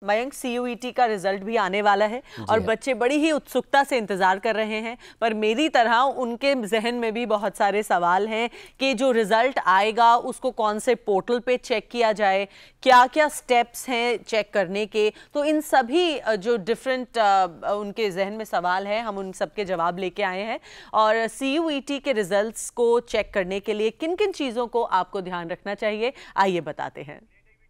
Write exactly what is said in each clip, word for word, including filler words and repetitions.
Mayank, C U E T का result भी आने वाला है और बच्चे बड़ी ही उत्सुकता से इंतजार कर रहे हैं, पर मेरी तरह उनके जहन में भी बहुत सारे सवाल हैं कि जो रिजल्ट आएगा उसको कौन से पोर्टल पे चेक किया जाए, क्या क्या स्टेप्स हैं चेक करने के। तो इन सभी जो डिफरेंट उनके जहन में सवाल हैं, हम उन सब के जवाब लेके आए हैं। और सी यू ई टी के रिजल्ट्स को चेक करने के लिए किन किन चीज़ों को आपको ध्यान रखना चाहिए, आइए बताते हैं।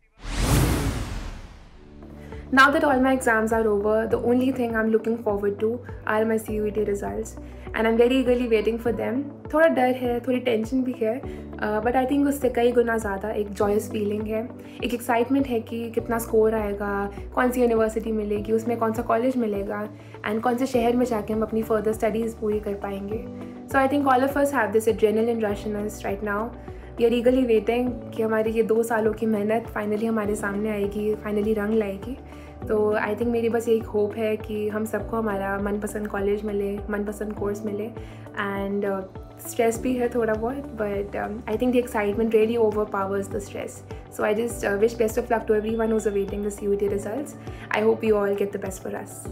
Now that all my exams are over, the only thing I'm looking forward to are my C U E T results, and I'm very eagerly waiting for them. थोड़ा डर है, थोड़ी टेंशन भी है, बट आई थिंक उससे कई गुना ज़्यादा एक जॉयस फीलिंग है, एक एक्साइटमेंट है कि कितना स्कोर आएगा, कौन सी यूनिवर्सिटी मिलेगी, उसमें कौन सा कॉलेज मिलेगा, एंड कौन से शहर में जाके हम अपनी फर्दर स्टडीज़ पूरी कर पाएंगे। So I think all of us have this adrenaline rush in us right now. We are eagerly waiting कि हमारी ये दो सालों की मेहनत फाइनली हमारे सामने आएगी, फाइनली रंग लाएगी। तो आई थिंक मेरी बस एक होप है कि हम सबको हमारा मनपसंद कॉलेज मिले, मनपसंद कोर्स मिले, एंड स्ट्रेस भी है थोड़ा बहुत, but I think the excitement really over powers the stress. So I just wish best of luck to everyone who is awaiting the C U E T results. I hope you all get the best for us.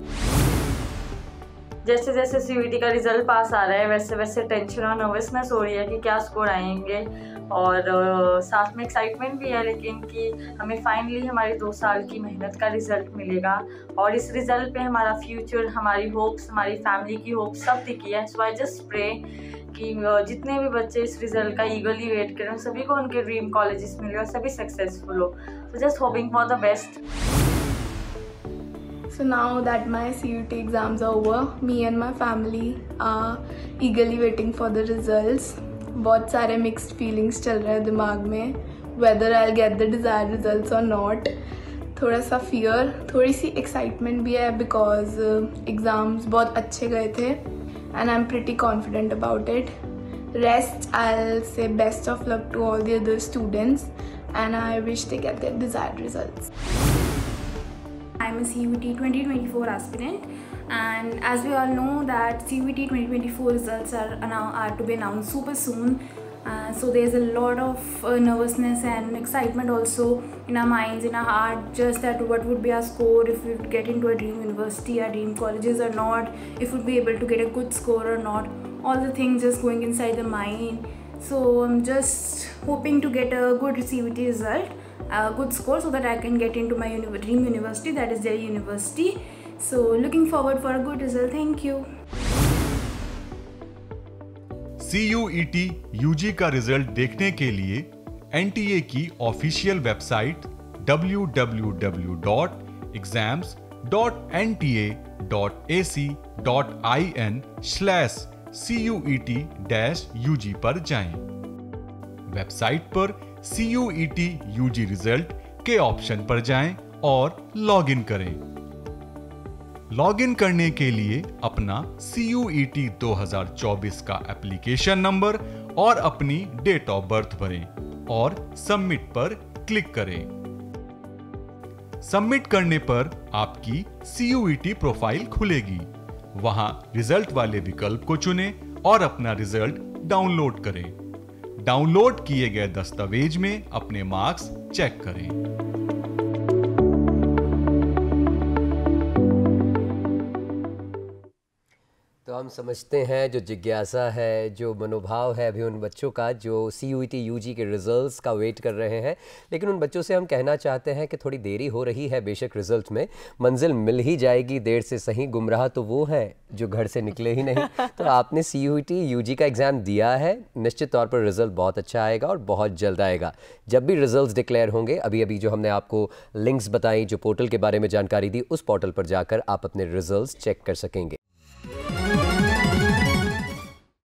जैसे जैसे C U E T का रिजल्ट पास आ रहा है, वैसे वैसे टेंशन और नर्वसनेस हो रही है कि क्या स्कोर आएंगे, और uh, साथ में एक्साइटमेंट भी है, लेकिन कि हमें फाइनली हमारे दो साल की मेहनत का रिज़ल्ट मिलेगा, और इस रिज़ल्ट पे हमारा फ्यूचर, हमारी होप्स, हमारी फैमिली की होप्स सब टिकी है। सो आई जस्ट प्रे कि uh, जितने भी बच्चे इस रिज़ल्ट का ईगरली वेट करें, सभी को उनके ड्रीम कॉलेजेस मिले और सभी सक्सेसफुल हो। So just hoping for the best. So now that my C U E T exams are over, me and my family are eagerly waiting for the results. बहुत सारे mixed feelings चल रहे हैं दिमाग में, whether I'll get the desired results or not. थोड़ा सा fear, थोड़ी सी excitement भी है because uh, exams बहुत अच्छे गए थे and I'm pretty confident about it. Rest, I'll say best of luck to all the other students and I wish they get their desired results. I'm a C U E T twenty twenty-four aspirant, and as we all know that C U E T twenty twenty-four results are, are to be announced super soon. Uh, so there's a lot of uh, nervousness and excitement also in our minds, in our heart, just that what would be our score, if we would get into a dream university, our dream colleges or not, if we'd be able to get a good score or not, all the things just going inside the mind. So I'm just hoping to get a good C U E T result, a good score, so that I can get into my uni dream university, that is Delhi University. So looking forward for a good result. Thank you. C U E T U G का result देखने के लिए N T A की official website W W W dot exams dot N T A dot A C dot I N slash C U E T dash U G पर जाएं। Website पर C U E T U G result के option पर जाएं और log in करें। Log in करने के लिए अपना C U E T दो हज़ार चौबीस का एप्लीकेशन नंबर और अपनी डेट ऑफ बर्थ भरें और सबमिट पर क्लिक करें। सबमिट करने पर आपकी C U E T profile खुलेगी। वहां रिजल्ट वाले विकल्प को चुनें और अपना रिजल्ट डाउनलोड करें। डाउनलोड किए गए दस्तावेज में अपने मार्क्स चेक करें। तो हम समझते हैं जो जिज्ञासा है, जो मनोभाव है अभी उन बच्चों का जो C U E T U G के रिजल्ट्स का वेट कर रहे हैं, लेकिन उन बच्चों से हम कहना चाहते हैं कि थोड़ी देरी हो रही है, बेशक रिजल्ट में मंजिल मिल ही जाएगी, देर से सही। गुमराह तो वो है जो घर से निकले ही नहीं। तो आपने C U E T U G का एग्ज़ाम दिया है, निश्चित तौर पर रिजल्ट बहुत अच्छा आएगा और बहुत जल्द आएगा। जब भी रिजल्ट्स डिक्लेयर होंगे, अभी अभी जो हमने आपको लिंक्स बताई, जो पोर्टल के बारे में जानकारी दी, उस पोर्टल पर जाकर आप अपने रिजल्ट्स चेक कर सकेंगे।